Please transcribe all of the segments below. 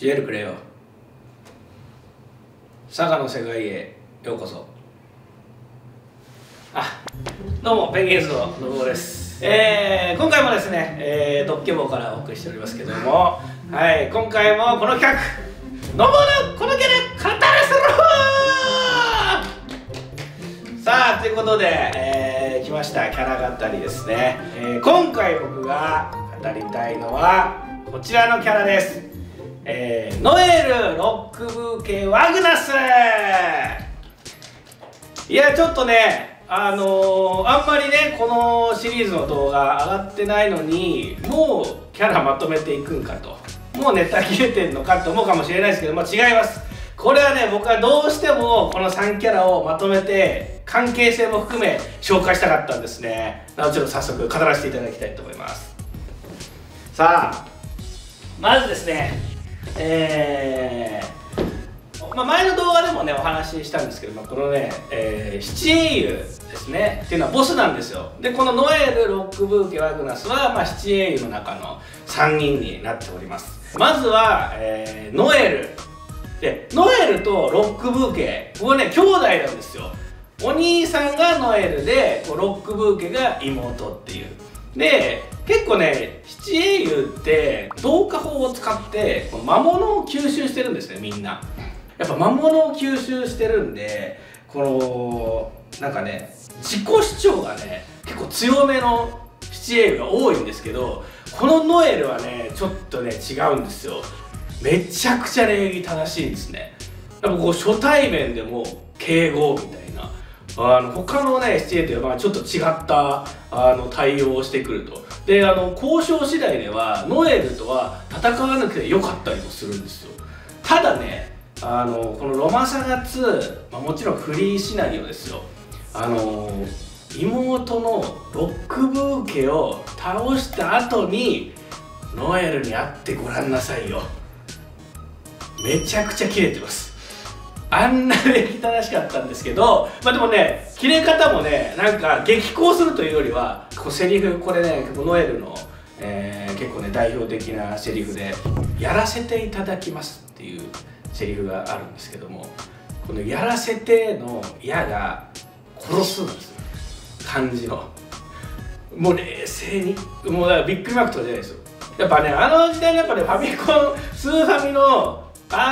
ジエルくれよ。佐賀の世界へようこそ。どうもペンギンズの信夫です。今回もですね、ドッケボからお送りしておりますけども、はい、今回もこの企画、信夫のこのキャラ語らせろー。さあということで、来ましたキャラ語りですね。今回僕が語りたいのはこちらのキャラです。ノエル・ロックブーケ・ワグナス。いやちょっとねあんまりねこのシリーズの動画上がってないのにもうキャラまとめていくんかと、もうネタ切れてんのかと思うかもしれないですけど、違います。これはね僕はどうしてもこの3キャラをまとめて関係性も含め紹介したかったんですね。なのでちょっと早速語らせていただきたいと思います。さあまずですね前の動画でもねお話ししたんですけど、このね、七英雄ですねっていうのはボスなんですよ。でこのノエル・ロックブーケ・ワグナスは、七英雄の中の3人になっております。まずは、ノエルで、ノエルとロックブーケ、ここね兄弟なんですよ。お兄さんがノエルでロックブーケが妹っていう。で結構ね七英雄って同化法を使ってこの魔物を吸収してるんですね。みんなやっぱ魔物を吸収してるんで、このなんかね自己主張がね結構強めの七英雄が多いんですけど、このノエルはねちょっとね違うんですよ。めちゃくちゃ礼儀正しいんですね。やっぱこう初対面でも敬語みたいな、他のね七英雄とはちょっと違った対応をしてくると。で交渉次第ではノエルとは戦わなくてよかったりもするんですよ。ただねこのロマサガ2、もちろんフリーシナリオですよ。妹のロックブーケを倒した後にノエルに会ってごらんなさいよ。めちゃくちゃキレてます。あんな礼儀正しかったんですけど、でもねキレ方もねなんか激高するというよりはこうセリフ、これねノエルの、結構ね代表的なセリフで「やらせていただきます」っていうセリフがあるんですけども、この「やらせて」の「や」が殺すんですよ、漢字の。もう冷静にもうだからビッグマークとかじゃないですよ。やっぱね時代のやっぱねファミコンスーファミの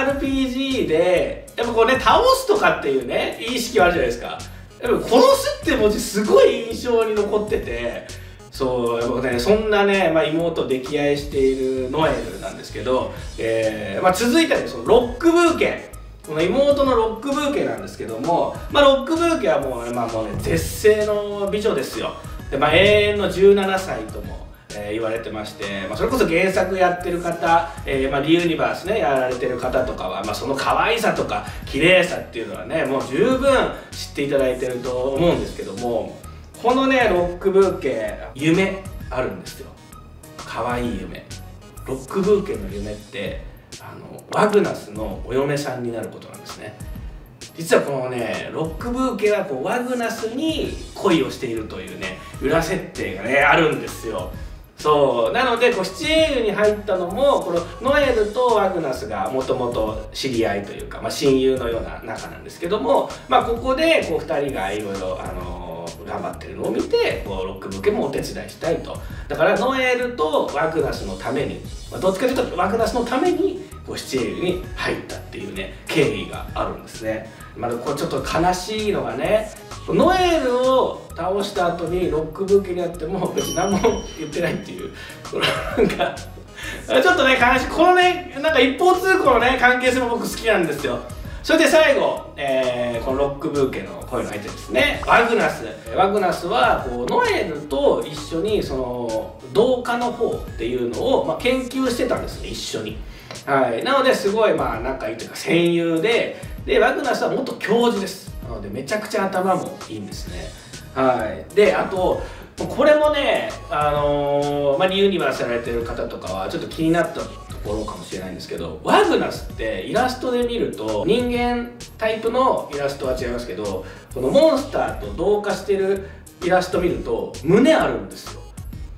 RPG でやっぱこうね倒すとかっていうね意識はあるじゃないですか。やっぱ殺すって文字すごい印象に残ってて、そうやっぱねそんなね、妹を溺愛しているノエルなんですけど、続いてはねそのロックブーケ、この妹のロックブーケなんですけども、ロックブーケはもうね、絶世の美女ですよ。で、永遠の17歳とも言われてまして、それこそ原作やってる方、リユニバースねやられてる方とかは、その可愛さとか綺麗さっていうのはねもう十分知っていただいてると思うんですけども、このねロックブーケ夢あるんですよ。可愛い夢。ロックブーケの夢ってワグナスのお嫁さんになることなんですね。実はこのねロックブーケはこうワグナスに恋をしているというね裏設定がねあるんですよ。そうなのでこう七英雄に入ったのもこのノエルとワグナスがもともと知り合いというか、親友のような仲なんですけども、ここでこう2人がいろいろ頑張ってるのを見てこうロックブーケもお手伝いしたいと。だからノエルとワグナスのために、どっちかというとワグナスのためにこう七英雄に入ったっていうね経緯があるんですね。こうちょっと悲しいのがね、ノエルを倒した後にロックブーケにあっても別に何も言ってないっていう、なんかちょっとね悲しい。このねなんか一方通行のね関係性も僕好きなんですよ。それで最後、このロックブーケの恋の相手ですね、ワグナス。ワグナスはこうノエルと一緒にその同化の方っていうのを、研究してたんですね、一緒に。はい、なのですごい仲いいというか戦友で、ワグナスは元教授です。なのでめちゃくちゃ頭もいいんですね。はい、であとこれもねリユニバースやられてる方とかはちょっと気になったところかもしれないんですけど、ワグナスってイラストで見ると人間タイプのイラストは違いますけど、このモンスターと同化してるイラスト見ると胸あるんですよ。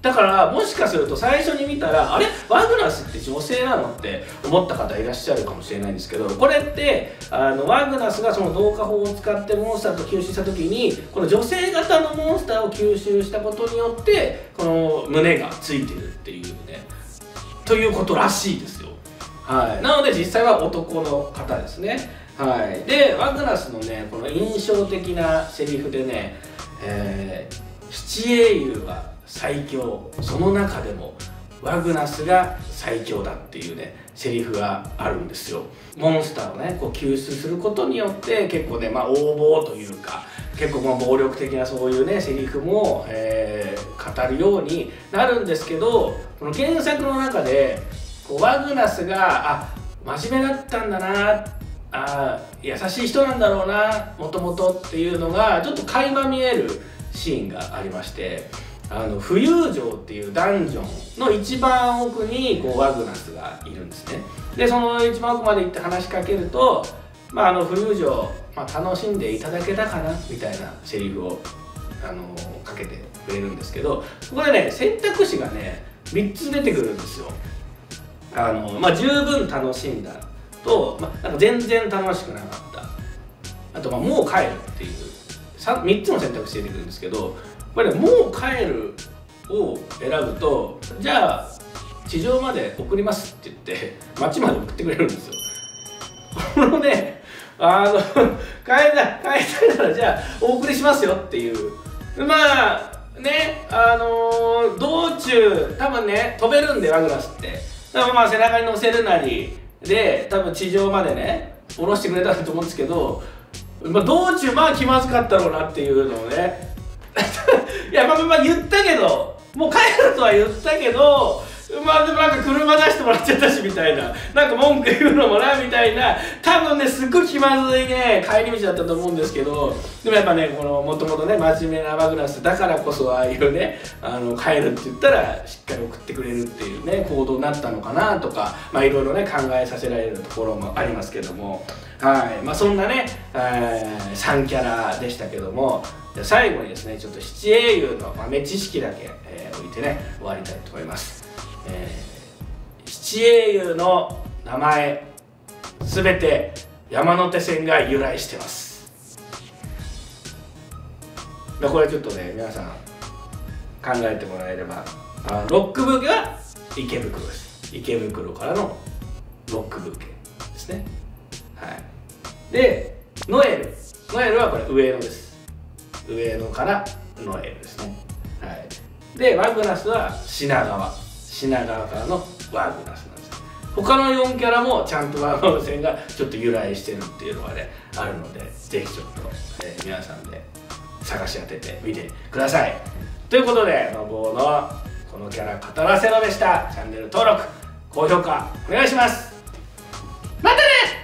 だからもしかすると最初に見たら、あれワグナスって女性なのって思った方いらっしゃるかもしれないんですけど、これってワグナスがその同化法を使ってモンスターと吸収した時に、この女性型のモンスターを吸収したことによってこの胸がついてるっていうね、ということらしいですよ。はい、なので実際は男の方ですね。はい、でワグナスのねこの印象的なセリフでね、七英雄は最強、その中でもワグナスが最強だっていうねセリフがあるんですよ。モンスターをねこう救出することによって結構ね、横暴というか結構暴力的なそういうねセリフも、語るようになるんですけど、この原作の中でこうワグナスが真面目だったんだな、優しい人なんだろうなもともとっていうのがちょっと垣間見えるシーンがありまして、浮遊城っていうダンジョンの一番奥にこうワグナスがいるんですね。でその一番奥まで行って話しかけると、浮遊城、楽しんでいただけたかなみたいなセリフをかけてくれるんですけど、ここでね選択肢がね3つ出てくるんですよ。十分楽しんだと、なんか全然楽しくなかった、あともう帰るっていう3つの選択肢出てくるんですけど、これねもう帰るを選ぶと、じゃあ地上まで送りますって言って町まで送ってくれるんですよ。このね帰りたいならじゃあお送りしますよっていう、道中多分ね飛べるんでワグナスって、だから背中に乗せるなりで多分地上までね降ろしてくれたと思うんですけど、道中気まずかったろうなっていうのをねいや言ったけど、もう帰るとは言ったけど、でもなんか車出してもらっちゃったしみたいな、なんか文句言うのもなみたいな、多分ねすっごい気まずいね帰り道だったと思うんですけど、でもやっぱねこのもともとね真面目なワグナスだからこそああいうね帰るって言ったらしっかり送ってくれるっていうね行動になったのかなとか、いろいろね考えさせられるところもありますけども、そんなね、3キャラでしたけども、最後にですねちょっと七英雄の豆知識だけ、置いてね終わりたいと思います。七英雄の名前すべて山手線が由来してます。これちょっとね皆さん考えてもらえれば、ロックブーケは池袋です。池袋からのロックブーケですね。でノエルはこれ上野です。上野からノエルですね。でワグナスは品川からのワグナスなんです。他の4キャラもちゃんとワグナス線がちょっと由来してるっていうのがねあるので、ぜひちょっと、皆さんで探し当ててみてください。ということでのぼうのこのキャラ語らせろでした。チャンネル登録高評価お願いします。またね。